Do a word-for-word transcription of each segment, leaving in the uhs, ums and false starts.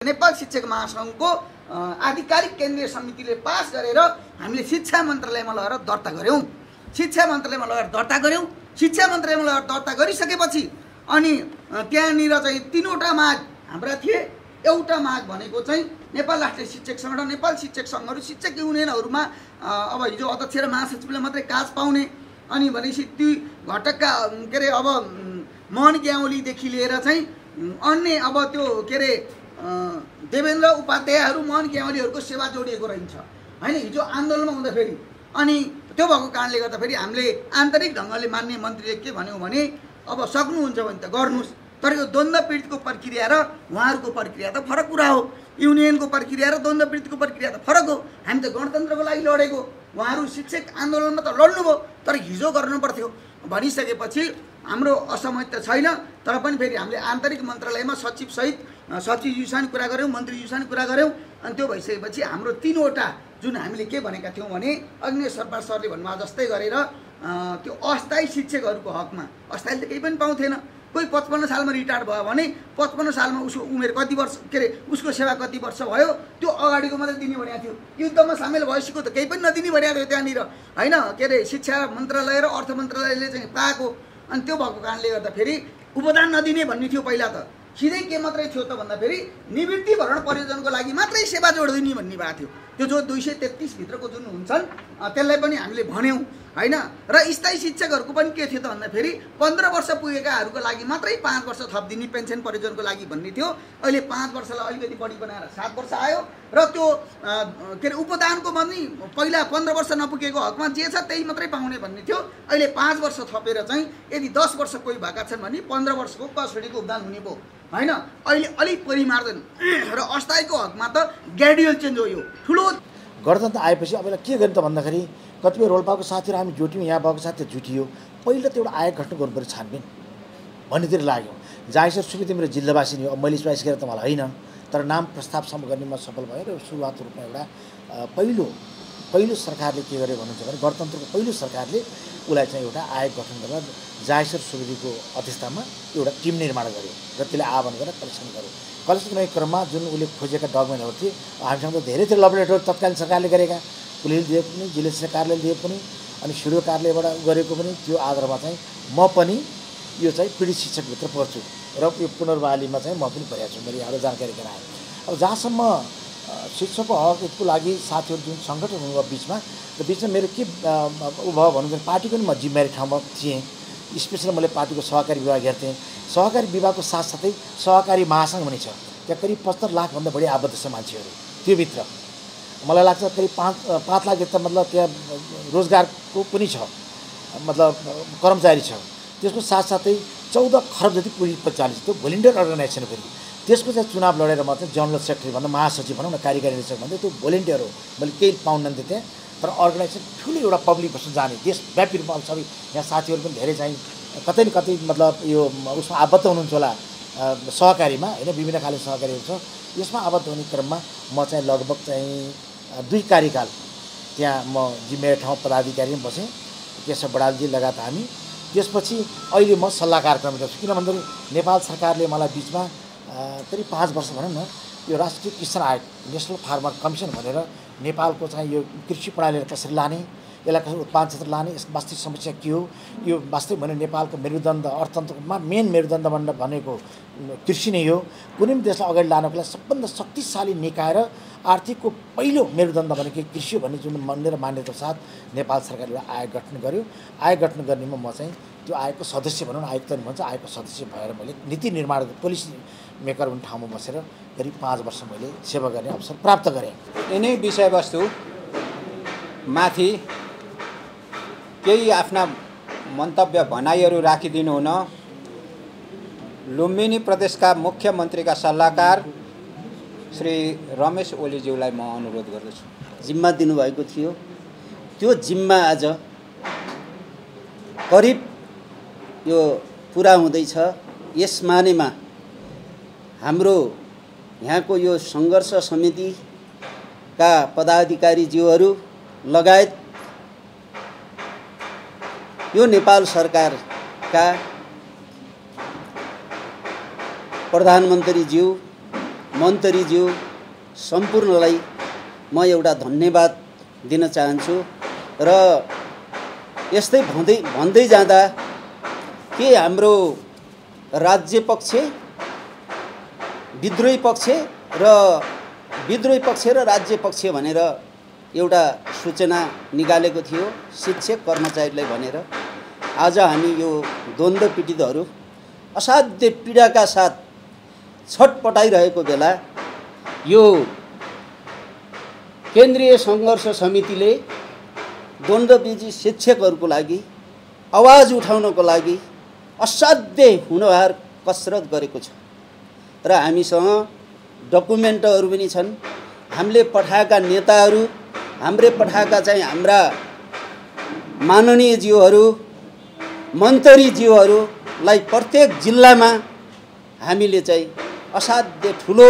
नेपाल शिक्षक महासङ्घको आधिकारिक केन्द्रीय समितिले पास गरेर हामीले शिक्षा मन्त्रालयमा लगेर दर्ता गऱ्यौँ। शिक्षा मन्त्रालयमा लगेर दर्ता गऱ्यौँ। शिक्षा मन्त्रालयमा लगेर दर्ता गरिसकेपछि अनि त्यहाँनिर चाहिँ तीनवटा माग हाम्रा थिए। एउटा माग भनेको चाहिँ नेपाल राष्ट्रिय शिक्षक सङ्गठन, नेपाल शिक्षक सङ्घहरू, शिक्षक युनियनहरूमा अब हिजो अध्यक्ष र महासचिवले मात्रै काज पाउने, अनि भनेपछि ती घटकका के अरे अब मोहन ग्याउलीदेखि लिएर चाहिँ अन्य अब त्यो के अरे देवेन्द्र उपाध्यायहरू, मोहन ग्याउलीहरूको सेवा जोडिएको रहन्छ होइन हिजो आन्दोलनमा हुँदाखेरि। अनि त्यो भएको कारणले गर्दाखेरि हामीले आन्तरिक ढङ्गले मान्य मन्त्रीले के भन्यो भने अब सक्नुहुन्छ भने त गर्नुहोस्, तर यो द्वन्द्व पीडितको प्रक्रिया र उहाँहरूको प्रक्रिया त फरक कुरा हो। युनियनको प्रक्रिया र द्वन्द्व पीडितको प्रक्रिया त फरक हो। हामी त गणतन्त्रको लागि लडेको, उहाँहरू शिक्षक आन्दोलनमा त लड्नुभयो, तर हिजो गर्नु पर्थ्यो भनिसकेपछि हाम्रो असहमति त छैन। तर पनि फेरि हामीले आन्तरिक मन्त्रालयमा सचिवसहित सचिवज्यूसँग कुरा गऱ्यौँ, मन्त्रीज्यूसँग कुरा गऱ्यौँ। अनि त्यो भइसकेपछि हाम्रो तीनवटा जुन हामीले के भनेका थियौँ भने अग्नि सरकार सरले भन्नुभयो जस्तै गरेर त्यो अस्थायी शिक्षकहरूको हकमा अस्थायी त केही पनि पाउँथेन। कोही पचपन्न सालमा रिटायर्ड भयो भने पचपन्न सालमा उसको उमेर कति वर्ष के अरे उसको सेवा कति वर्ष भयो त्यो अगाडिको मात्रै दिने भनेको थियो। युद्धमा सामेल भइसक्यो त केही पनि नदिने भनेको थियो त्यहाँनिर होइन के अरे शिक्षा मन्त्रालय र अर्थ मन्त्रालयले चाहिँ पाएको। अनि त्यो भएको कारणले गर्दाखेरि उपदान नदिने भन्ने थियो पहिला त। सिधै के मात्रै थियो त भन्दाखेरि निवृत्ति भरण परियोजनको लागि मात्रै सेवा जोडिदिने भन्ने भएको थियो। त्यो जो दुई सय तेत्तिस भित्रको जुन हुन्छन् त्यसलाई पनि हामीले भन्यौँ होइन। र स्थायी शिक्षकहरूको पनि के थियो त भन्दाखेरि पन्ध्र वर्ष पुगेकाहरूको लागि मात्रै पाँच वर्ष थप दिने पेन्सन परियोजनको लागि भन्ने थियो। अहिले पाँच वर्षलाई अलिकति बढी बनाएर सात वर्ष आयो। र त्यो के अरे उपदानको पनि पहिला पन्ध्र वर्ष नपुगेको हकमा जे छ त्यही मात्रै पाउने भन्ने थियो। अहिले पाँच वर्ष थपेर चाहिँ यदि दस वर्ष कोही भएका छन् भने पन्ध्र वर्षको क श्रेणीको उपदान हुने भयो होइन। अहिले अलिक परिमार्जन र अस्थायीको हकमा त ग्रेजुअल चेन्ज हो। यो ठुलो गणतन्त्र आएपछि अब के गर्ने त भन्दाखेरि कतिपय रोल्पाको साथीहरू हामी जुट्यौँ, यहाँ भएको साथीहरू जुटियो। पहिला त एउटा आयोग गठन गर्नु पर्यो छानबिन भन्नेतिर लाग्यौँ। जायसर सुविधा मेरो जिल्लावासी नि हो, मैले चोइस गरेर त मलाई होइन, तर नाम प्रस्तावसम्म गर्ने म सफल भएर सुरुवात रूपमा एउटा पहिलो पहिलो सरकारले के गर्यो भन्नुहुन्छ भने गणतन्त्रको पहिलो सरकारले उसलाई चाहिँ एउटा आयोग गठन गरेर जायसर सुवेदीको अध्यक्षतामा एउटा टिम निर्माण गर्यो र त्यसलाई आह्वान गरेर कलेक्सन गर्यो। कलेक्सन गर्ने क्रममा जुन उसले खोजेका डकुमेन्टहरू थिए हामीसँग त धेरै धेरै लबरेटरी तत्कालीन सरकारले गरेका, पुलिसले दिए पनि, जिल्ला शिक्षा कार्यालयले दिए पनि, अनि सिडिओ कार्यालयबाट गरेको पनि त्यो आधारमा चाहिँ म पनि यो चाहिँ पीडित शिक्षकभित्र पर्छु र यो पुनर्बहालीमा चाहिँ म पनि परेको छु। मैले यहाँबाट जानकारी गराएँ। अब जहाँसम्म शिक्षकको हकको लागि साथीहरू जुन सङ्गठन हुनुभयो बिचमा र बिचमा मेरो के उ भयो भन्नु भने पार्टीको नि म जिम्मेवारी ठाउँमा थिएँ। स्पेसली मैले पार्टीको सहकारी विभाग हेर्थेँ। सहकारी विभागको साथसाथै सहकारी महासङ्घ पनि छ। त्यहाँ करिब पचहत्तर लाखभन्दा बढी आबद्ध छ मान्छेहरू त्योभित्र। मलाई लाग्छ करिब पाँच पाँच लाख जता मतलब त्यहाँ रोजगारको पनि छ, मतलब कर्मचारी छ। त्यसको साथसाथै चौध खरब जति पुँजी परिचालित त्यो भोलिन्टियर अर्गनाइजेसन फेरि त्यसको चाहिँ चुनाव लडेर मात्रै जनरल सेक्रेटरी भन्दा महासचिव भनौँ न कार्यकारी निर्देशक भन्दा त्यो भोलिन्टियर हो। मैले केही पाउनुहुन्थेँ त्यहाँ, तर अर्गनाइजेसन ठुलो एउटा पब्लिक भर्सन जाने देशव्यापी रूपमा सबै यहाँ साथीहरू पनि धेरै चाहिँ कतै न कतै मतलब यो उसमा आबद्ध हुनुहुन्छ होला सहकारीमा होइन, विभिन्न खाले सहकारीहरू छ। यसमा आबद्ध हुने क्रममा म चाहिँ लगभग चाहिँ दुई कार्यकाल त्यहाँ म जिम्मेवारी ठाउँ पदाधिकारी पनि बसेँ, केशव बडालजी लगायत हामी। त्यसपछि अहिले म सल्लाहकार क्रममा छु। किन भन्दाखेरि नेपाल सरकारले मलाई बिचमा करिब पाँच वर्ष भनौँ न यो राष्ट्रिय किसान आयोग नेसनल फार्मर कमिसन भनेर नेपालको चाहिँ यो कृषि प्रणालीलाई कसरी लाने, यसलाई कसरी उत्पादन क्षेत्र लाने, यसको वास्तविक समस्या के हो, यो वास्तविक भने नेपालको मेरुदण्ड अर्थतन्त्रमा मेन मेरुदण्ड भनेको कृषि नै हो। कुनै पनि देशलाई अगाडि लानको लागि सबभन्दा शक्तिशाली निकाय र आर्थिकको पहिलो मेरुदण्ड भनेको कृषि भन्ने जुन मान्य र मान्यताको साथ नेपाल सरकारले आयोग गठन गर्यो। आयोग गठन गर्नेमा म चाहिँ त्यो आयोगको सदस्य भनौँ न, आयुक्त नि भन्छ, आयोगको सदस्य भएर मैले नीति निर्माण पोलिसी मेकर भन्ने ठाउँमा बसेर करिब पाँच वर्ष मैले सेवा गर्ने अवसर प्राप्त गरेँ। यिनै विषयवस्तु माथि केही आफ्ना मन्तव्य भनाइहरू राखिदिनु हुन लुम्बिनी प्रदेशका मुख्यमन्त्रीका सल्लाहकार श्री रमेश ओलीज्यूलाई म अनुरोध गर्दछु। जिम्मा दिनुभएको थियो, त्यो जिम्मा आज करिब यो पुरा हुँदैछ। यस मानेमा हाम्रो यहाँको यो सङ्घर्ष समितिका पदाधिकारीज्यूहरू लगायत यो नेपाल सरकारका प्रधानमन्त्रीज्यू मन्त्रीज्यू सम्पूर्णलाई म एउटा धन्यवाद दिन चाहन्छु। र यस्तै भन्दै भन्दै जाँदा के हाम्रो राज्य पक्ष, विद्रोही पक्ष र विद्रोही पक्ष र राज्य पक्ष भनेर एउटा सूचना निकालेको थियो शिक्षक कर्मचारीलाई भनेर। आज हामी यो द्वन्द्व पीडितहरू असाध्य पीडाका साथ छटपटाइरहेको बेला यो केन्द्रीय सङ्घर्ष समितिले द्वन्द्वपीडित शिक्षकहरूको लागि आवाज उठाउनको लागि असाध्य हुनहार कसरत गरेको छ र हामीसँग डकुमेन्टहरू पनि छन्। हामीले पठाएका नेताहरू, हामीले पठाएका चाहिँ हाम्रा माननीय ज्यूहरू, मन्त्री ज्यूहरूलाई प्रत्येक जिल्लामा हामीले चाहिँ असाध्य ठुलो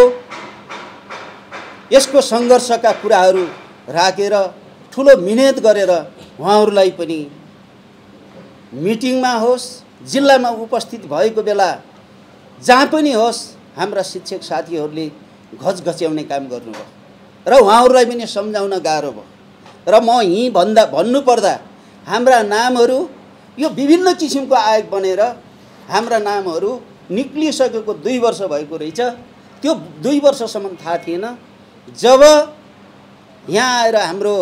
यसको सङ्घर्षका कुराहरू राखेर ठुलो मिहिनेत गरेर उहाँहरूलाई पनि मिटिङमा होस्, जिल्लामा उपस्थित भएको बेला जहाँ पनि होस् हाम्रा शिक्षक साथीहरूले घचघच्याउने काम गर्नुभयो र उहाँहरूलाई पनि सम्झाउन गाह्रो भयो। र म यहीँ भन्दा भन्नुपर्दा हाम्रा नामहरू यो विभिन्न किसिमको आयोग बनेर हाम्रा नामहरू निक्लिसकेको दुई वर्ष भएको रहेछ। त्यो दुई वर्षसम्म थाहा थिएन। जब यहाँ आएर हाम्रो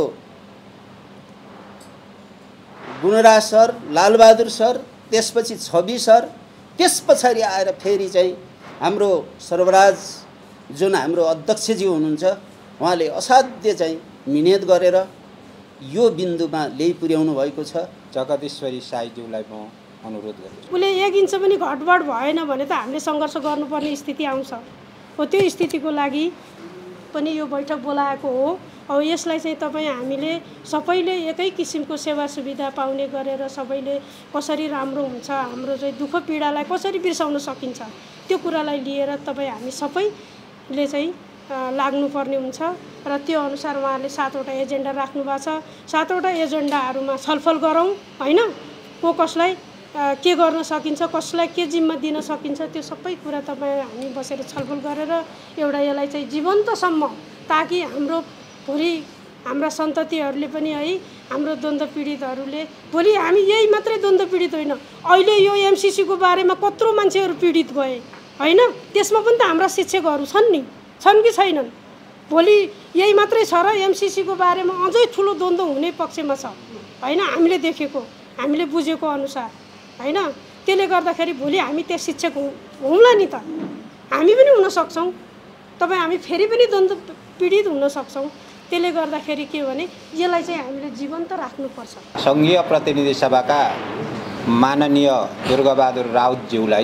गुणराज सर, लालबहादुर सर, त्यसपछि छवि सर, त्यस पछाडि आएर फेरि चाहिँ हाम्रो सर्वराज जुन हाम्रो अध्यक्षज्यू हुनुहुन्छ उहाँले असाध्य चाहिँ मिहिनेत गरेर यो बिन्दुमा ल्याइ पुर्याउनु भएको छ। जगदीश्वरी साईज्यूलाई म अनुरोध गर्छु। उसले एक इन्च पनि घटबड भएन भने त हामीले सङ्घर्ष गर्नुपर्ने स्थिति आउँछ। हो त्यो स्थितिको लागि पनि यो बैठक बोलाएको हो। अब यसलाई चाहिँ तपाईँ हामीले सबैले एकै किसिमको सेवा सुविधा पाउने गरेर सबैले कसरी राम्रो हुन्छ, हाम्रो चाहिँ दुःख पीडालाई कसरी बिर्साउन सकिन्छ त्यो कुरालाई लिएर तपाईँ हामी सबैले चाहिँ लाग्नुपर्ने हुन्छ। र त्यो अनुसार उहाँले सातवटा एजेन्डा राख्नु भएको छ। सातवटा एजेन्डाहरूमा छलफल गरौँ होइन, को कसलाई के गर्न सकिन्छ, कसलाई के जिम्मा दिन सकिन्छ, त्यो सबै कुरा तपाईँ हामी बसेर छलफल गरेर एउटा यसलाई चाहिँ जीवन्तसम्म, ताकि हाम्रो भोलि हाम्रा सन्ततिहरूले पनि है हाम्रो द्वन्द्व पीडितहरूले भोलि हामी यही मात्रै द्वन्द्व पीडित होइन, अहिले यो एमसिसीको बारेमा कत्रो मान्छेहरू पीडित भए होइन, त्यसमा पनि त हाम्रा शिक्षकहरू छन् नि, छन् कि छैनन्? भोलि यही मात्रै छ र एमसिसीको बारेमा अझै ठुलो द्वन्द्व हुने पक्षमा छ होइन, हामीले देखेको हामीले बुझेको अनुसार होइन। त्यसले गर्दाखेरि भोलि हामी त्यो शिक्षक हौँला नि त, हामी पनि हुन सक्छौँ, तपाईँ हामी फेरि पनि द्वन्द्व पीडित हुन सक्छौँ। त्यसले गर्दाखेरि के भने यसलाई चाहिँ हामीले जीवन्त राख्नुपर्छ। सङ्घीय प्रतिनिधि सभाका माननीय दुर्गाबहादुर राउतज्यूलाई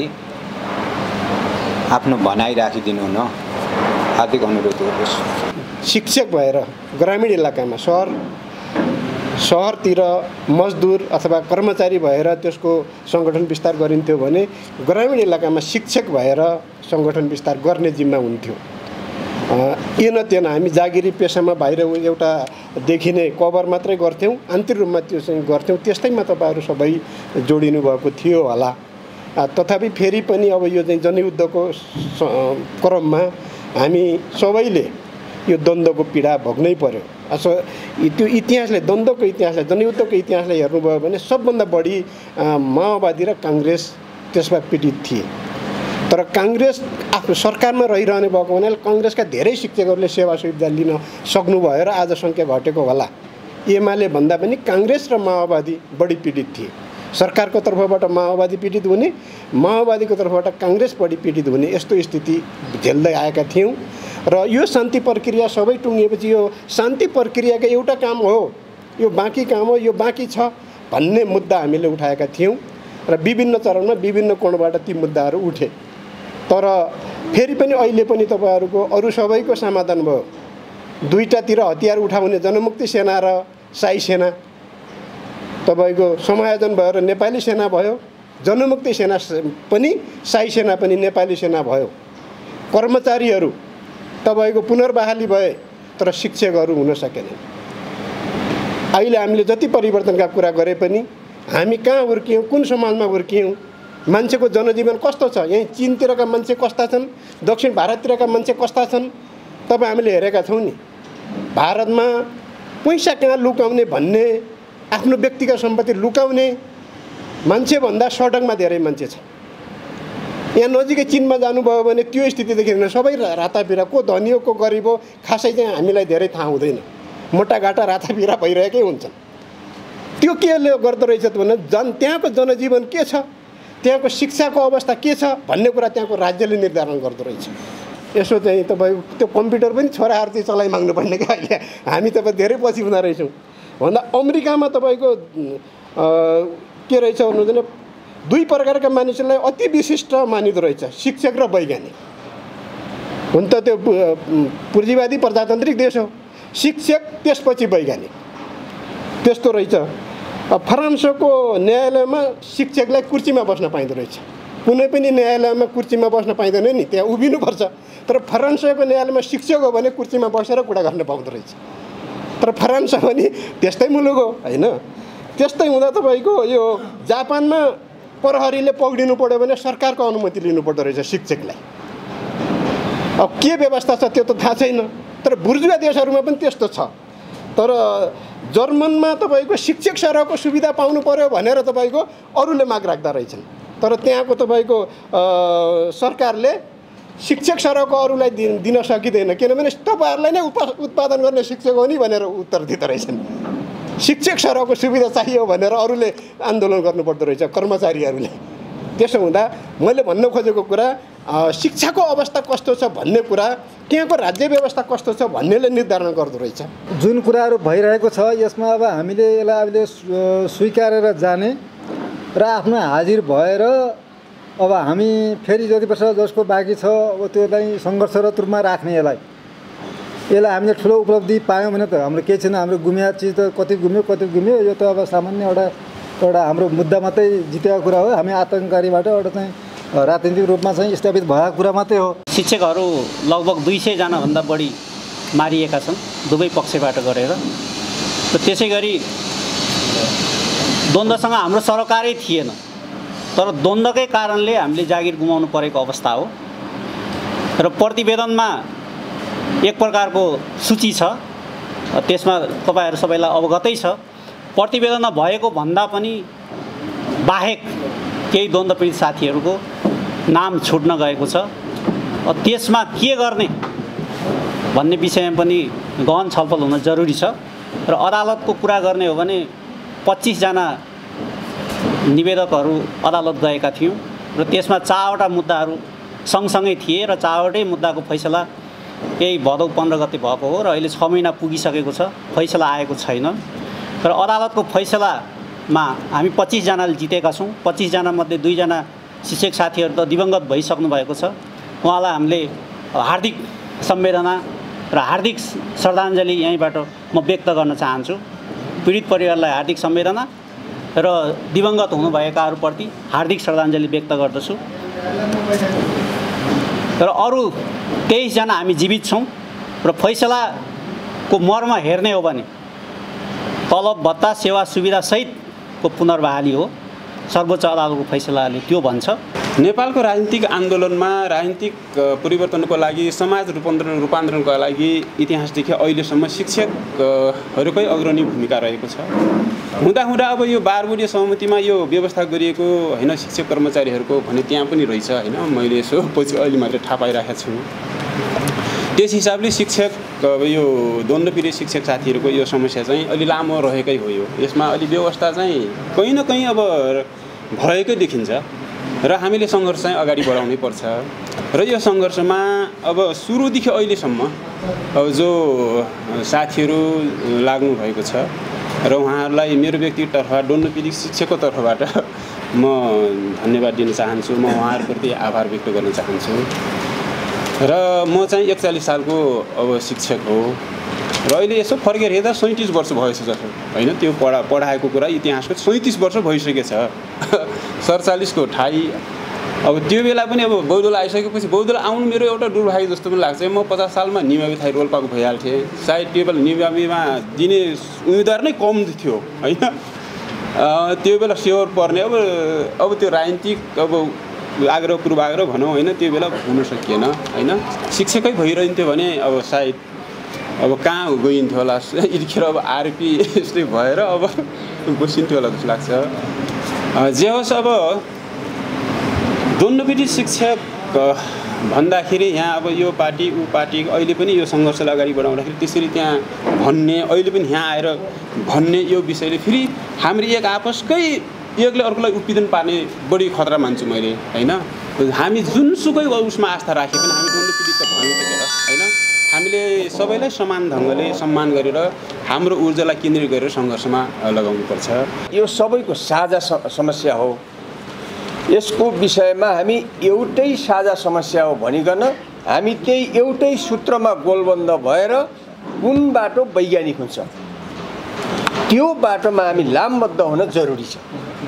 आफ्नो भनाइ राखिदिनु न हार्दिक अनुरोध गर्दछु। शिक्षक भएर ग्रामीण इलाकामा सहर सहरतिर मजदुर अथवा कर्मचारी भएर त्यसको सङ्गठन विस्तार गरिन्थ्यो भने ग्रामीण इलाकामा शिक्षक भएर सङ्गठन विस्तार गर्ने जिम्मा हुन्थ्यो। येन तेन हामी जागिरी पेसामा बाहिर एउटा देखिने कभर मात्रै गर्थ्यौँ, आन्तरिक रूपमा त्यो चाहिँ गर्थ्यौँ। त्यस्तैमा तपाईँहरू सबै जोडिनु भएको थियो होला। तथापि फेरि पनि अब यो चाहिँ जनयुद्धको क्रममा हामी सबैले यो द्वन्द्वको पीडा भोग्नै पर्यो। अस त्यो इतिहासले, द्वन्द्वको इतिहासलाई, जनयुद्धको इतिहासलाई हेर्नुभयो भने सबभन्दा बढी माओवादी र काङ्ग्रेस त्यसमा पीडित थिए। तर काङ्ग्रेस आफ्नो सरकारमा रहिरहने भएको हुनाले काङ्ग्रेसका धेरै शिक्षकहरूले सेवा सुविधा लिन सक्नुभयो र आज सङ्ख्या घटेको होला। एमाले भन्दा पनि काङ्ग्रेस र माओवादी बढी पीडित थिए। सरकारको तर्फबाट माओवादी पीडित हुने, माओवादीको तर्फबाट काङ्ग्रेस बढी पीडित हुने, यस्तो स्थिति झेल्दै आएका थियौँ। र यो शान्ति प्रक्रिया सबै टुङ्गिएपछि यो शान्ति प्रक्रियाको एउटा काम हो, यो बाँकी काम हो, यो बाँकी छ भन्ने मुद्दा हामीले उठाएका थियौँ र विभिन्न चरणमा विभिन्न कोणबाट ती मुद्दाहरू उठे। तर फेरि पनि अहिले पनि तपाईँहरूको अरू सबैको समाधान भयो। दुईटातिर हतियार उठाउने जनमुक्ति सेना र साई सेना तपाईँको समायोजन भएर नेपाली सेना भयो, जनमुक्ति सेना पनि साई सेना पनि नेपाली सेना भयो। कर्मचारीहरू तपाईँको पुनर्बहाली भए तर शिक्षकहरू हुन सकेनन्। अहिले हामीले जति परिवर्तनका कुरा गरे पनि हामी कहाँ हुर्कियौँ, कुन समाजमा हुर्कियौँ, मान्छेको जनजीवन कस्तो छ, यहीँ चीनतिरका मान्छे कस्ता छन्, दक्षिण भारततिरका मान्छे कस्ता छन् तपाईँ हामीले हेरेका छौँ नि। भारतमा पैसा कहाँ लुकाउने भन्ने, आफ्नो व्यक्तिगत सम्पत्ति लुकाउने मान्छेभन्दा सडकमा धेरै मान्छे छ। यहाँ नजिकै चीनमा जानुभयो भने त्यो स्थिति देखिँदैन। सबै रातापिरा, को धनी हो को गरिब हो खासै चाहिँ हामीलाई धेरै थाहा हुँदैन। मोटाघाटा रातापिरा भइरहेकै हुन्छन्। त्यो केले गर्दो रहेछ त भने जन त्यहाँको जनजीवन के छ, त्यहाँको शिक्षाको अवस्था के छ भन्ने कुरा त्यहाँको राज्यले निर्धारण गर्दो रहेछ। यसो चाहिँ तपाईँको त्यो कम्प्युटर पनि छोराहरू चाहिँ चलाइ माग्नुपर्ने क्या अहिले। हामी तपाईँ धेरै पछि हुँदो रहेछौँ। भन्दा अमेरिकामा तपाईँको के रहेछ भन्नु भने दुई प्रकारका मानिसहरूलाई अति विशिष्ट मानिदो रहेछ, शिक्षक र वैज्ञानिक। हुन त त्यो पुँजीवादी प्रजातान्त्रिक देश हो, शिक्षक त्यसपछि वैज्ञानिक, त्यस्तो रहेछ। फ्रान्सको न्यायालयमा शिक्षकलाई कुर्सीमा बस्न पाइँदो रहेछ। कुनै पनि न्यायालयमा कुर्सीमा बस्न पाइँदैन नि, त्यहाँ उभिनुपर्छ। तर फ्रान्सको न्यायालयमा शिक्षक हो भने कुर्सीमा बसेर कुरा गर्न पाउँदो रहेछ। तर फ्रान्स पनि त्यस्तै मुलुक हो होइन। त्यस्तै हुँदा तपाईँको यो जापानमा प्रहरीले पक्रिनु पर्यो भने सरकारको अनुमति लिनुपर्दो रहेछ शिक्षकलाई। अब के व्यवस्था छ त्यो त थाहा छैन, तर बुर्जुवा देशहरूमा पनि त्यस्तो छ। तर जर्मनमा तपाईँको शिक्षक सरहको सुविधा पाउनु पर्यो भनेर तपाईँको अरूले माग राख्दा रहेछन्। तर त्यहाँको तपाईँको सरकारले शिक्षक सरहको अरूलाई दिन दिन सकिँदैन, किनभने तपाईँहरूलाई नै उप उत्पादन गर्ने शिक्षक हो नि भनेर उत्तर दिँदो रहेछन्। शिक्षक सरहको सुविधा चाहियो भनेर अरूले आन्दोलन गर्नुपर्दो रहेछ, कर्मचारीहरूले। त्यसो हुँदा मैले भन्न खोजेको कुरा शिक्षाको अवस्था कस्तो छ भन्ने कुरा त्यहाँको राज्य व्यवस्था कस्तो छ भन्नेले निर्धारण गर्दो रहेछ। जुन कुराहरू भइरहेको छ यसमा अब हामीले यसलाई अहिले स्वीकारेर जाने र आफ्नो हाजिर भएर अब हामी फेरि जति वर्ष जसको बाँकी छ अब त्यसलाई सङ्घर्षरत रूपमा राख्ने, यसलाई यसलाई हामीले ठुलो उपलब्धि पायौँ भने त हाम्रो केही छैन। हाम्रो गुमिया चिज त कति गुम्यो कति गुम्यो, यो त अब सामान्य एउटा एउटा हाम्रो मुद्दा मात्रै जितेको कुरा हो। हामी आतङ्ककारीबाट एउटा चाहिँ राजनीतिक रूपमा चाहिँ स्थापित भएको कुरा मात्रै हो। शिक्षकहरू लगभग दुई सयजनाभन्दा बढी मारिएका छन् दुवै पक्षबाट गरेर। र त्यसै गरी द्वन्द्वसँग हाम्रो सरकारै थिएन, तर द्वन्द्वकै कारणले हामीले जागिर गुमाउनु परेको अवस्था हो। र प्रतिवेदनमा एक प्रकारको सूची छ, त्यसमा तपाईँहरू सबैलाई अवगतै छ। प्रतिवेदनमा भएको भन्दा पनि बाहेक केही द्वन्द्व पीडित साथीहरूको नाम छुट्न गएको छ। त्यसमा के गर्ने भन्ने विषयमा पनि गहन छलफल हुन जरुरी छ। र अदालतको कुरा गर्ने हो भने पच्चिसजना निवेदकहरू अदालत गएका थियौँ र त्यसमा चारवटा मुद्दाहरू सँगसँगै थिए र चारवटै मुद्दाको फैसला यही भदौ पन्ध्र गते भएको हो र अहिले छ महिना पुगिसकेको छ, फैसला आएको छैन। र अदालतको फैसलामा हामी पच्चिसजनाले जितेका छौँ। पच्चिसजना मध्ये दुईजना शिक्षक साथीहरू त दिवंगत भइसक्नु भएको छ। उहाँलाई हामीले हार्दिक सम्वेदना र हार्दिक श्रद्धाञ्जली यहीँबाट म व्यक्त गर्न चाहन्छु। पीडित परिवारलाई हार्दिक सम्वेदना र दिवंगत हुनुभएकाहरूप्रति हार्दिक श्रद्धाञ्जली व्यक्त गर्दछु। र अरू तेइसजना हामी जीवित छौँ र फैसलाको मर्म हेर्ने हो भने तलब भत्ता सेवा सुविधा सहितको पुनर्बहाली हो। सर्वोच्च अदालतको फैसलाले त्यो भन्छ। नेपालको राजनीतिक आन्दोलनमा राजनीतिक परिवर्तनको लागि समाज रूपान्तरण रूपान्तरणको लागि इतिहासदेखि अहिलेसम्म शिक्षकहरूकै अग्रणी भूमिका रहेको छ। हुँदा हुँदा अब यो बारबुढी सहमतिमा यो व्यवस्था गरिएको होइन शिक्षक कर्मचारीहरूको भने त्यहाँ पनि रहेछ होइन। मैले यसो पछि अहिले मात्रै थाहा पाइरहेको छु। त्यस हिसाबले शिक्षक यो द्वन्द्वपीडित शिक्षक साथीहरूको यो समस्या चाहिँ अलि लामो रहेकै हो। यो यसमा अलि व्यवस्था चाहिँ कहीँ न कहीँ अब भएकै देखिन्छ र हामीले सङ्घर्ष चाहिँ अगाडि बढाउनै पर्छ। र यो सङ्घर्षमा अब सुरुदेखि अहिलेसम्म अब जो साथीहरू लाग्नु भएको छ र उहाँहरूलाई मेरो व्यक्तिगत तर्फबाट द्वन्द्वपीडित शिक्षकको तर्फबाट म धन्यवाद दिन चाहन्छु। म उहाँहरूप्रति आभार व्यक्त गर्न चाहन्छु। र म चाहिँ एकचालिस सालको अब शिक्षक हो र अहिले यसो फर्केर हेर्दा सैँतिस वर्ष भएछ जस्तो होइन। त्यो पढा पढाएको कुरा इतिहासको सैँतिस वर्ष भइसकेछ। सडचालिसको ठाई अब त्यो बेला पनि अब बौद्धल आइसकेपछि बौद्धल आउनु मेरो एउटा दुर्भाग्य जस्तो पनि लाग्छ। म पचास सालमा निमावि थाई रोल्पाको भइहाल्थेँ। सायद टेबल निमाविमा दिने उम्मेदवार नै कम थियो होइन। त्यो बेला स्योर पर्ने अब अब त्यो राजनीतिक अब आग्रह पूर्वाग्रह भनौँ होइन, त्यो बेला हुन सकिएन होइन। शिक्षकै भइरहन्थ्यो भने अब सायद अब कहाँ गइन्थ्यो होला, यतिखेर अब आरपी यस्तै भएर अब बसिन्थ्यो होला जस्तो लाग्छ। जे होस्, अब द्वन्द्वविधि शिक्षक भन्दाखेरि यहाँ अब यो पार्टी ऊ पार्टी अहिले पनि यो सङ्घर्षलाई अगाडि बढाउँदाखेरि त्यसरी त्यहाँ भन्ने, अहिले पनि यहाँ आएर भन्ने यो विषयले फेरि हाम्रो एक आपसकै एकले अर्कोलाई उत्पीडन पार्ने बढी खतरा मान्छु मैले होइन। हामी जुनसुकै उसमा आस्था राखे पनि हामी द्वन्द्वपीडित त भयौँ त्यतिखेर होइन। हामीले सबैलाई समान ढङ्गले सम्मान गरेर हाम्रो ऊर्जालाई केन्द्रित गरेर सङ्घर्षमा लगाउनुपर्छ। यो सबैको साझा समस्या हो। यसको विषयमा हामी एउटै साझा समस्या हो भनिकन हामी त्यही एउटै सूत्रमा गोलबन्द भएर कुन बाटो वैज्ञानिक हुन्छ त्यो बाटोमा हामी लामबद्ध हुन जरुरी छ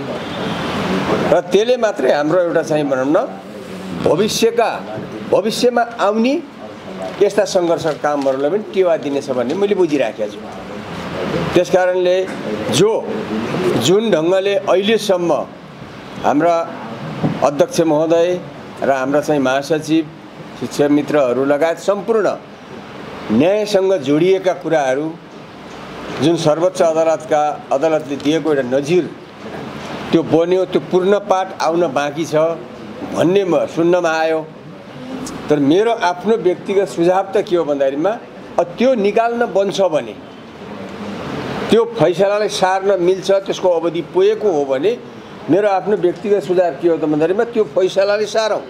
र त्यसले मात्रै हाम्रो एउटा चाहिँ भनौँ न भविष्यका भविष्यमा आउने यस्ता सङ्घर्षका कामहरूलाई पनि टेवा दिनेछ भन्ने मैले बुझिराखेको छु। त्यसकारणले जो जुन ढङ्गले अहिलेसम्म हाम्रा अध्यक्ष महोदय र हाम्रा चाहिँ महासचिव शिक्षा मित्रहरू लगायत सम्पूर्ण न्यायसँग जोडिएका कुराहरू जुन सर्वोच्च अदालतका अदालतले दिएको एउटा नजिर त्यो बन्यो, त्यो पूर्ण पाठ आउन बाँकी छ भन्ने म सुन्नमा आयो। तर मेरो आफ्नो व्यक्तिगत सुझाव त के हो भन्दाखेरिमा त्यो निकाल्न बन्छ भने, त्यो फैसलालाई सार्न मिल्छ, त्यसको अवधि पुगेको हो भने मेरो आफ्नो व्यक्तिगत सुझाव के हो त भन्दाखेरिमा त्यो फैसलाले सारौँ।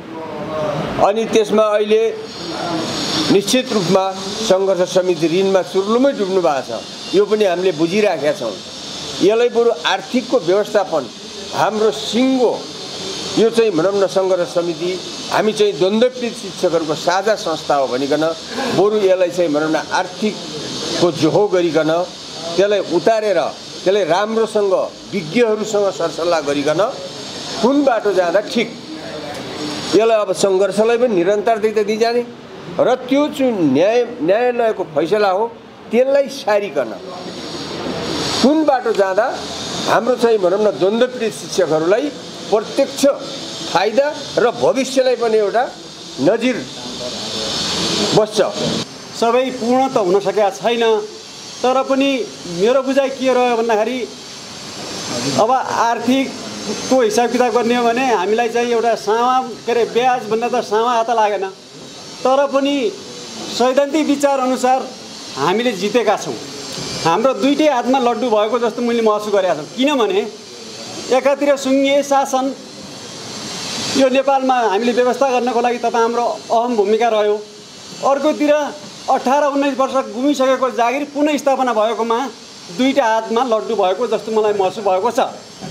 अनि त्यसमा अहिले निश्चित रूपमा सङ्घर्ष समिति ऋणमा चुर्लुमै डुब्नु भएको छ, यो पनि हामीले बुझिराखेका छौँ। यसलाई बरु आर्थिकको व्यवस्थापन हाम्रो सिङ्गो यो चाहिँ भनौँ न सङ्घर्ष समिति हामी चाहिँ द्वन्द्वपीडित शिक्षकहरूको साझा संस्था हो भनिकन बरु यसलाई चाहिँ भनौँ न आर्थिकको जोहो गरिकन त्यसलाई उतारेर त्यसलाई राम्रोसँग विज्ञहरूसँग सरसल्लाह गरिकन कुन बाटो जाँदा ठिक, यसलाई अब सङ्घर्षलाई पनि निरन्तरता दिइजाने र त्यो जुन न्याय न्यायालयको फैसला हो त्यसलाई सारिकन कुन बाटो जाँदा हाम्रो चाहिँ भनौँ न द्वन्द्वपीडित शिक्षकहरूलाई प्रत्यक्ष फाइदा र भविष्यलाई पनि एउटा नजिर बस्छ। सबै पूर्ण त हुन सकेका छैन, तर पनि मेरो बुझाइ के रह्यो भन्दाखेरि अब आर्थिकको हिसाब किताब गर्ने हो भने हामीलाई चाहिँ एउटा सामा के अरे ब्याज भन्दा त सामा हात लागेन, तर पनि सैद्धान्तिक विचार अनुसार हामीले जितेका छौँ। हाम्रो दुईटै हातमा लड्डु भएको जस्तो मैले महसुस गरेको छु। किनभने एकातिर सुङ्गिए शासन, यो नेपालमा हामीले व्यवस्था गर्नको लागि तपाईँ हाम्रो अहम भूमिका रह्यो, अर्कोतिर अठार उन्नाइस वर्ष गुमिसकेको जागिर पुनः स्थापना भएकोमा दुईटा हातमा लड्डु भएको जस्तो मलाई महसुस भएको छ।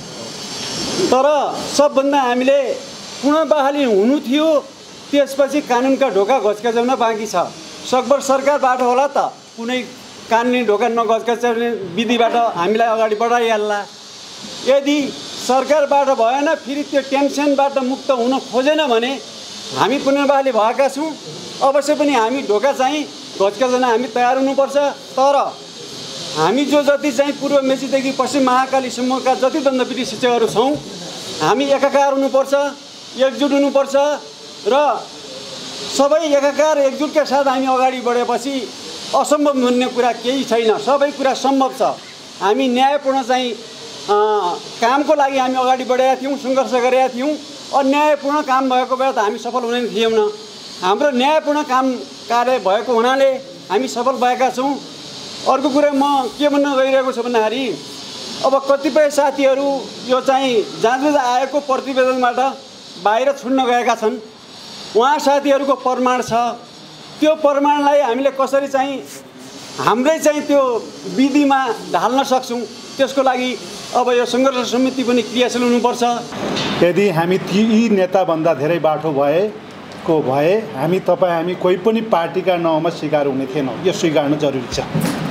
तर सबभन्दा हामीले पुनः बहाली हुनु थियो, त्यसपछि कानुनका ढोका घच्काउन बाँकी छ। सकभर सरकारबाट होला त कुनै कानुनी ढोका नघच्काउने विधिबाट हामीलाई अगाडि बढाइहाल्ला। यदि सरकारबाट भएन, फेरि त्यो टेन्सनबाट मुक्त हुन खोजेन भने हामी पुनः बहाली भएका छौँ। अवश्य पनि हामी ढोका चाहिँ घच्काउन हामी तयार हुनुपर्छ। तर हामी जो जति चाहिँ पूर्व मेचीदेखि पश्चिम महाकालीसम्मका जति द्वन्द्वपीडित शिक्षकहरू छौँ, हामी एकाकार हुनुपर्छ, एकजुट हुनुपर्छ र सबै एकाकार एकजुटका साथ हामी अगाडि बढेपछि असम्भव भन्ने कुरा केही छैन, सबै कुरा सम्भव छ। हामी न्यायपूर्ण चाहिँ कामको लागि हामी अगाडि बढेका थियौँ, सङ्घर्ष गरेका थियौँ। अन्यायपूर्ण काम भएको बेला त हामी सफल हुने थियौँ। हाम्रो न्यायपूर्ण काम कार्य भएको हुनाले हामी सफल भएका छौँ। अर्को कुरा म के भन्न गइरहेको छु भन्दाखेरि अब कतिपय साथीहरू यो चाहिँ जाँच आएको प्रतिवेदनबाट बाहिर छुट्न गएका छन्। उहाँ साथीहरूको प्रमाण छ, त्यो प्रमाणलाई हामीले कसरी चाहिँ हाम्रै चाहिँ त्यो विधिमा ढाल्न सक्छौँ, त्यसको लागि अब यो सङ्घर्ष समिति पनि क्रियाशील हुनुपर्छ। यदि हामी ती यी नेताभन्दा धेरै बाठो भएको भए हामी तपाईँ हामी कोही पनि पार्टीका नाउँमा स्वीकार हुने थिएनौँ, यो स्वीकार्न जरुरी छ।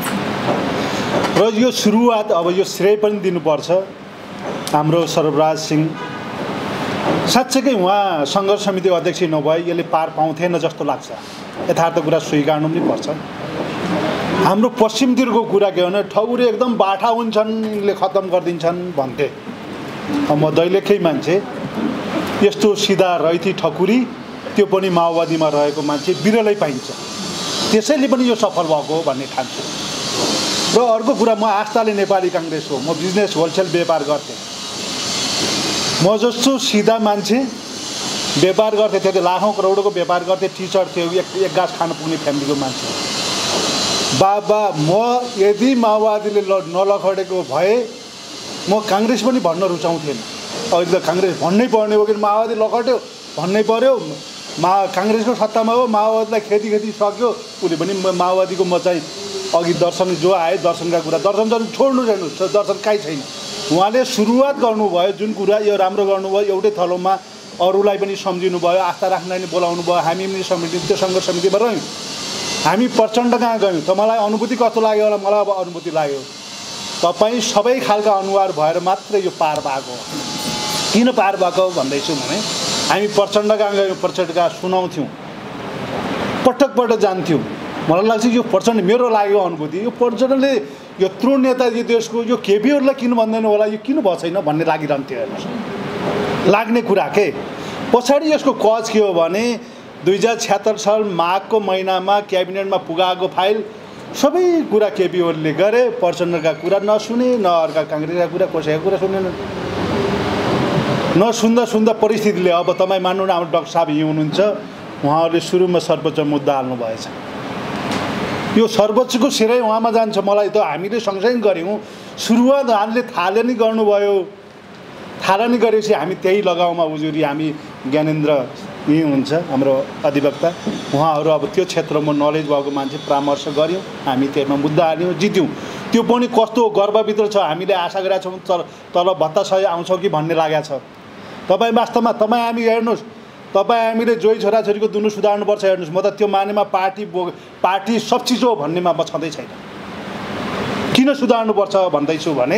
र यो सुरुवात अब यो श्रेय पनि दिनुपर्छ हाम्रो सर्वराज सिंह। साँच्चैकै उहाँ सङ्घर्ष समिति अध्यक्ष नभए यसले पार पाउँथेन जस्तो लाग्छ। यथार्थ कुरा स्वीकार्नु पनि पर्छ। हाम्रो पश्चिमतिरको कुरा के भने ठगुरी एकदम बाठा हुन्छन् यिनले खत्तम गरिदिन्छन् भन्थे। म दैलेखै मान्छे, यस्तो सिधा रैथी ठकुरी त्यो पनि माओवादीमा रहेको मान्छे बिरलै पाइन्छ, त्यसैले पनि यो सफल भएको हो भन्ने ठान्छु। र अर्को कुरा, म आस्थाले नेपाली काङ्ग्रेस हो, म बिजनेस होलसेल व्यापार गर्थेँ। म जस्तो सिधा मान्छे व्यापार गर्थेँ, त्यो लाखौँ करोडको व्यापार गर्थेँ, टी सर्ट थियो, एक एक गाँस खान पुग्ने फ्यामिलीको मान्छे। बाबा म यदि माओवादीले नलखडेको भए म काङ्ग्रेस पनि भन्न रुचाउँथेन। अहिले त काङ्ग्रेस भन्नै पर्ने हो कि माओवादी लखट्यो भन्नै पर्यो, मा काङ्ग्रेसको सत्तामा हो, माओवादीलाई खेती खेती सक्यो, उसले पनि माओवादीको म चाहिँ अघि दर्शन जो आए दर्शनका कुरा, दर्शन चाहिँ छोड्नु हेर्नुहोस्, दर्शन काहीँ छैन। उहाँले सुरुवात गर्नुभयो जुन कुरा यो राम्रो गर्नुभयो, एउटै थलोमा अरूलाई पनि सम्झिनु भयो, आस्था राख्नलाई पनि बोलाउनु भयो, हामी पनि समिति त्यो सङ्घर्ष समितिमा रह्यौँ। हामी प्रचण्ड कहाँ गयौँ, तपाईँलाई अनुभूति कस्तो लाग्यो होला, मलाई अब अनुभूति लाग्यो। तपाईँ सबै खालका अनुहार भएर मात्रै यो पार भएको। किन पार भएको भन्दैछु भने हामी प्रचण्ड कहाँ गयौँ, प्रचण्ड कहाँ सुनाउँथ्यौँ, पटक पटक जान्थ्यौँ। मलाई लाग्छ यो प्रचण्ड, मेरो लाग्यो अनुभूति, यो प्रचण्डले यत्रो नेताजी देशको यो केपीहरूलाई किन भन्दैन होला, यो किन भएको छैन भन्ने लागिरहन्थ्यो। हेर्नुहोस् लाग्ने कुरा के, पछाडि यसको कज के हो भने दुई हजार छ्यात्तर साल माघको महिनामा क्याबिनेटमा पुगाएको फाइल सबै कुरा केपी ओलीले गरे, प्रचण्डका कुरा नसुने, न अर्का काङ्ग्रेसका कुरा कसैका कुरा सुनेन। नसुन्दा सुन्दा परिस्थितिले, अब तपाईँ मान्नु न, हाम्रो डाक्टर साहब यहीँ हुनुहुन्छ, उहाँहरूले सुरुमा सर्वोच्च मुद्दा हाल्नु भएछ। यो सर्वोच्चको श्रेय उहाँमा जान्छ। मलाई त हामीले सँगसँगै गऱ्यौँ, सुरुवात हामीले थाले नै गर्नुभयो, थाला नै गरेपछि हामी त्यही लगाउँमा उजुरी, हामी ज्ञानेन्द्र यहीँ हुन्छ हाम्रो अधिवक्ता, उहाँहरू अब त्यो क्षेत्रमा नलेज भएको मान्छे, परामर्श गऱ्यौँ, हामी त्यसमा मुद्दा हाल्यौँ, जित्यौँ। त्यो पनि कस्तो गर्वभित्र छ, हामीले आशा गरेका छौँ तल तल भत्ता सय आउँछौँ कि भन्ने लागेको छ। तपाईँ वास्तवमा तपाईँ हामी हेर्नुहोस्, तपाईँ हामीले जोइ छोराछोरीको दुनु सुधार्नुपर्छ। हेर्नुहोस्, म त त्यो मानेमा पार्टी बो पार्टी सब चिज हो भन्नेमा म छँदै छैन। किन सुधार्नुपर्छ भन्दैछु भने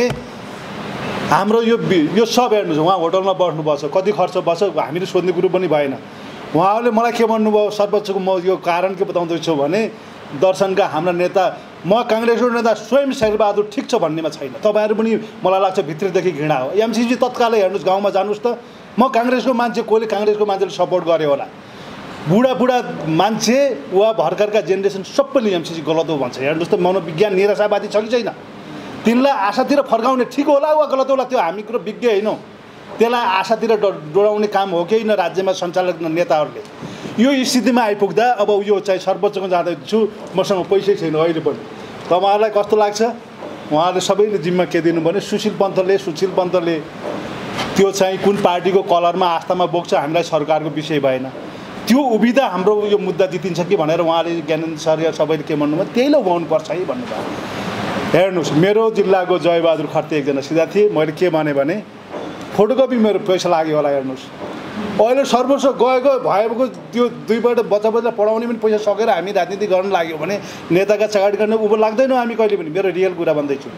हाम्रो यो यो सब हेर्नुहोस्, उहाँ होटलमा बस्नुभएको छ, कति खर्च बस्छ हामीले सोध्ने कुरो पनि भएन। उहाँहरूले मलाई के भन्नुभयो, सर्वोच्चको म यो कारण के बताउँदैछु भने दर्शनका हाम्रा नेता, म काङ्ग्रेसको नेता स्वयं शेरबहादुर ठिक छ भन्नेमा छैन। तपाईँहरू पनि मलाई लाग्छ भित्रदेखि घृणा हो। एमसिसी तत्कालै हेर्नुहोस्, गाउँमा जानुहोस् त, म काङ्ग्रेसको मान्छे, कसले काङ्ग्रेसको मान्छेले सपोर्ट गर्यो होला, बुढाबुढा मान्छे वा भर्खरका जेनेरेसन सबैले एमसिसी गलत हो भन्छ। हेर्नुहोस् त, मनोविज्ञान निराशावादी छ कि छैन, तिनलाई आशातिर फर्काउने ठिक होला वा गलत होला त्यो हामी कुरो विज्ञ होइनौँ। त्यसलाई आशातिर डोराउने काम हो कि होइन राज्यमा सञ्चालक नेताहरूले। यो स्थितिमा आइपुग्दा अब यो चाहिँ सर्वोच्चमा जाँदैछु, मसँग पैसै छैन अहिले पनि। तपाईँहरूलाई कस्तो लाग्छ, उहाँहरूले सबैले जिम्मा के दिनु भने सुशील पन्तले सुशील पन्तले त्यो चाहिँ कुन पार्टीको कलरमा आस्थामा बोक्छ हामीलाई सरकारको विषय भएन। त्यो उभिँदा हाम्रो यो मुद्दा जितिन्छ कि भनेर उहाँले ज्ञानेन्द्र सर या सबैले के भन्नुभयो, त्यहीलाई उभाउनुपर्छ है भन्नुभयो। हेर्नुहोस्, मेरो जिल्लाको जयबहादुर खर्ते एकजना सिधा थिए, मैले के भने भने फोटोकपी मेरो पैसा लाग्यो होला। हेर्नुहोस्, अहिले सर्वस्व गएको भएको त्यो दुईपल्ट बच्चा बच्चा पढाउने पनि पैसा सकेर हामी राजनीति गर्न लाग्यो भने नेताका चगाडी गर्न उभो लाग्दैनौँ हामी कहिले पनि। मेरो रियल कुरा भन्दैछु।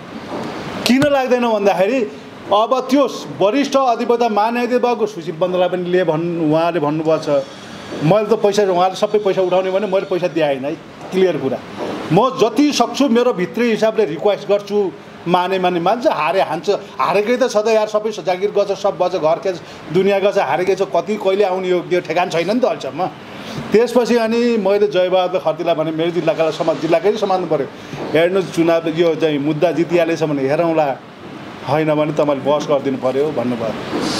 किन लाग्दैनौँ भन्दाखेरि अब त्यो वरिष्ठ अधिवक्ता महान्यायाधीश भएको सुशील पन्तलाई पनि लिए भन्नु, उहाँले भन्नुभएको छ मैले त पैसा, उहाँले सबै पैसा उठाउने भने मैले पैसा दिएन है, क्लियर कुरा। म जति सक्छु मेरो भित्री हिसाबले रिक्वेस्ट गर्छु, माने माने मान्छ, हारे हान्छ, हारेकै त सधैँ यार सबै जागिर गर्छ, सब बच्छ, घर के दुनियाँ गर्छ, हारेकै छ, कति कहिले आउने यो त्यो ठेगान छैन नि त अहिलेसम्म। त्यसपछि अनि मैले जयबहादुर खर्तीलाई भने मेरो जिल्लाका समाज जिल्लाकै समात्नु पऱ्यो। हेर्नुहोस्, चुनाव यो चाहिँ मुद्दा जितिहालेछ भने हेरौँला, होइन भने तपाईँले बहस गरिदिनु पऱ्यो भन्नुभयो।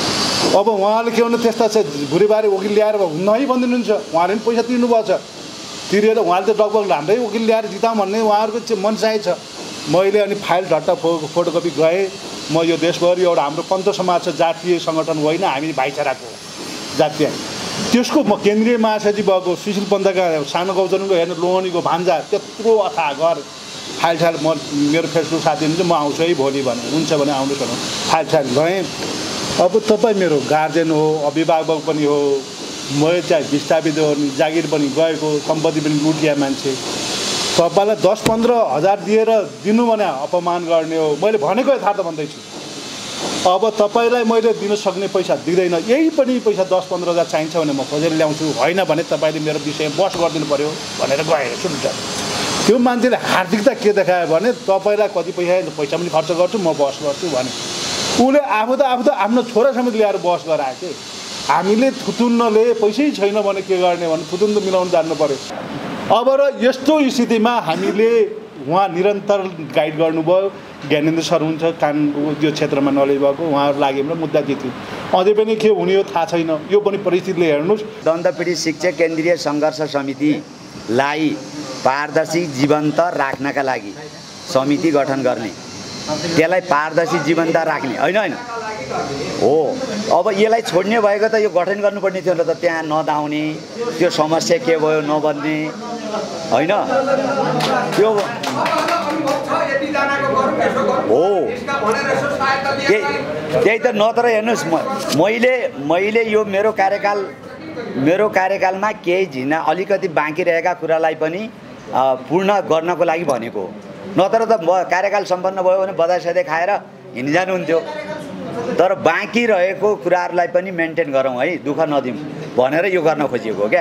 अब उहाँले के भन्नु, त्यस्ता चाहिँ भुरीबारी वकिल ल्याएर नै भनिदिनुहुन्छ, उहाँले पनि पैसा तिर्नुभएको छ, तिरेर उहाँले त लगभग हाम्रै वकिल ल्याएर जिताउँ भन्ने उहाँहरूको चाहिँ मनसाय छ। मैले अनि फाइल झट्टा फो फोटोकपी गएँ। म यो देशभरि एउटा हाम्रो पन्त समाज छ, जातीय सङ्गठन होइन, हामी भाइचाराको जातीय, त्यसको म केन्द्रीय महासचिव भएको सुशील पन्तका सानो गौतमको हेर्नु लोहनीको भान्जा त्यत्रो अथाह घर फाइल साइल म मेरो फेसबुक साथी हुनुहुन्छ, म आउँछु है भोलि भने, हुन्छ भने आउनुहोस् न, फाइल साइल गएँ। अब तपाईँ मेरो गार्जेन हो, अभिभावक पनि हो, म चाहिँ विस्थापित हो, जागिर पनि गएको, सम्पत्ति पनि लुटिया मान्छे, तपाईँलाई दस पन्ध्र हजार दिएर दिनु भने अपमान गर्ने हो। मैले भनेको यथार्थ भन्दैछु। अब तपाईँलाई मैले दिन सक्ने पैसा दिँदैन, यही पनि पैसा दस पन्ध्र हजार चाहिन्छ भने म खोजेर ल्याउँछु, होइन भने तपाईँले मेरो विषय बस गरिदिनु पऱ्यो भनेर गएँ। सुन्नु त्यो मान्छेले हार्दिकता के देखायो भने तपाईँलाई कति पैसा पैसा पनि खर्च गर्छु म बस गर्छु भने उसले आफू त आफू त आफ्नो छोरा समेत ल्याएर बस गरायो के हामीले थुतुन्नले पैसै छैन भने के गर्ने भने थुतुन त मिलाउनु जान्नु पर्यो अब र यस्तो स्थितिमा हामीले उहाँ निरन्तर गाइड गर्नुभयो ज्ञानेन्द्र सर हुन्छ कान यो क्षेत्रमा नलेज भएको उहाँहरू लागि र मुद्दा के थियो अझै पनि के हुने हो थाहा छैन यो पनि परिस्थितिले हेर्नुहोस् दन्तपीडित शिक्षक केन्द्रीय सङ्घर्ष समितिलाई पारदर्शी जीवन्त राख्नका लागि समिति गठन गर्ने त्यसलाई पारदर्शी जीवन्त राख्ने होइन होइन हो अब यसलाई छोड्ने भएको त यो गठन गर्नुपर्ने थियो त त्यहाँ नदाउने त्यो समस्या के भयो नबन्ने होइन त्यो हो त्यही त्यही त नत्र हेर्नुहोस् मैले मैले यो मेरो कार्यकाल मेरो कार्यकालमा केही झिना अलिकति बाँकी रहेका कुरालाई पनि पूर्ण गर्नको लागि भनेको नत्र त कार्यकाल सम्पन्न भयो भने बधाई सधैँ खाएर हिँडिजानुहुन्थ्यो तर बाँकी रहेको कुराहरूलाई पनि मेन्टेन गरौँ है दुःख नदिउँ भनेर यो गर्न खोजिएको हो क्या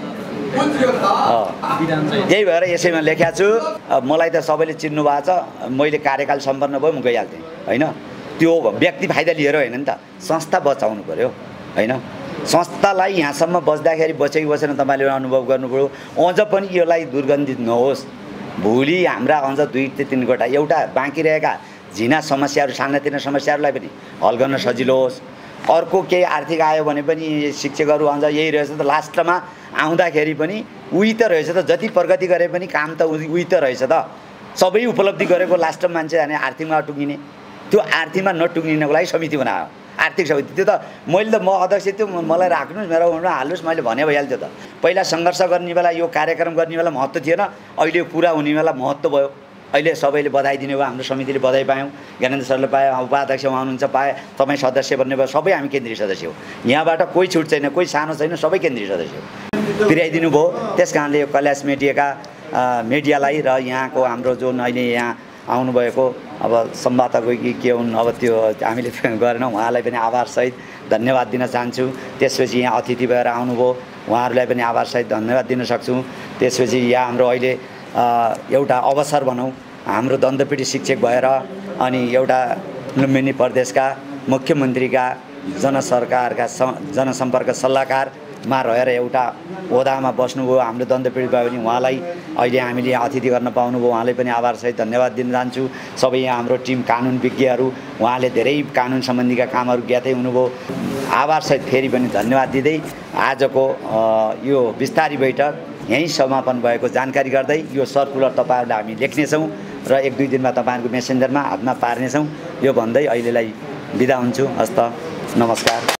त्यही भएर यसैमा लेखेको छु मलाई त सबैले चिन्नु भएको छ मैले कार्यकाल सम्पन्न भयो म गइहाल्थेँ होइन त्यो व्यक्ति फाइदा लिएर होइन नि त संस्था बचाउनु पऱ्यो होइन संस्थालाई यहाँसम्म बस्दाखेरि बचेको बसेन तपाईँले अनुभव गर्नुभयो अझ पनि यसलाई दुर्गन्धित नहोस् भोलि हाम्रा अझ दुई तिनवटा एउटा बाँकी रहेका झिना समस्याहरू सानातिना समस्याहरूलाई पनि हल गर्न सजिलो होस् अर्को केही आर्थिक आयो भने पनि शिक्षकहरू अझ यही रहेछ त लास्टमा आउँदाखेरि पनि उही त रहेछ त जति प्रगति गरे पनि काम त उही त रहेछ त सबै उपलब्धि गरेको लास्टमा मान्छे अनि आर्थिकमा टुङ्गिने त्यो आर्थिकमा नटुङ्गिनको लागि समिति बनायो आर्थिक समिति त्यो त मैले त म अध्यक्ष त्यो मलाई राख्नुहोस् मेरो हाल्नुहोस् मैले भने भइहाल्थ्यो त पहिला सङ्घर्ष गर्ने बेला यो कार्यक्रम गर्ने बेला महत्त्व थिएन अहिले पुरा हुने बेला महत्त्व भयो अहिले सबैले बधाई दिने भयो हाम्रो समितिले बधाई पायौँ ज्ञानेन्द्र सरले पायो उपाध्यक्ष उहाँ हुनुहुन्छ पाए तपाईँ सदस्य बन्ने भयो सबै हामी केन्द्रीय सदस्य हो यहाँबाट कोही छुट छैन कोही सानो छैन सबै केन्द्रीय सदस्य हो पुर्याइदिनु भयो त्यस कारणले यो कैलाश मिडियाका मिडियालाई र यहाँको हाम्रो जुन अहिले यहाँ आउनुभएको अब संवादको कि के हुन् अब त्यो हामीले गरेनौँ उहाँलाई पनि आभारसहित धन्यवाद दिन चाहन्छु त्यसपछि यहाँ अतिथि भएर आउनुभयो उहाँहरूलाई पनि आभारसहित धन्यवाद दिन सक्छु त्यसपछि यहाँ हाम्रो अहिले एउटा अवसर भनौँ हाम्रो दन्तपीडित शिक्षक भएर अनि एउटा लुम्बिनी प्रदेशका मुख्यमन्त्रीका जनसरकारका जनसम्पर्क सल्लाहकारमा रहेर एउटा ओदामा बस्नुभयो हाम्रो दन्तपीडित भयो भने उहाँलाई अहिले हामीले अतिथि गर्न पाउनुभयो उहाँलाई पनि आभारसहित धन्यवाद दिन चाहन्छु सबै यहाँ हाम्रो टिम कानुन विज्ञहरू उहाँले धेरै कानुन सम्बन्धीका कामहरू ज्ञातै हुनुभयो आभारसहित फेरि पनि धन्यवाद दिँदै आजको यो विस्तारी बैठक यहीँ समापन भएको जानकारी गर्दै यो सर्कुलर तपाईँहरूलाई हामी लेख्नेछौँ र एक दुई दिनमा तपाईँहरूको मेसेन्जरमा हातमा पार्नेछौँ यो भन्दै अहिलेलाई बिदा हुन्छु हस्त नमस्कार।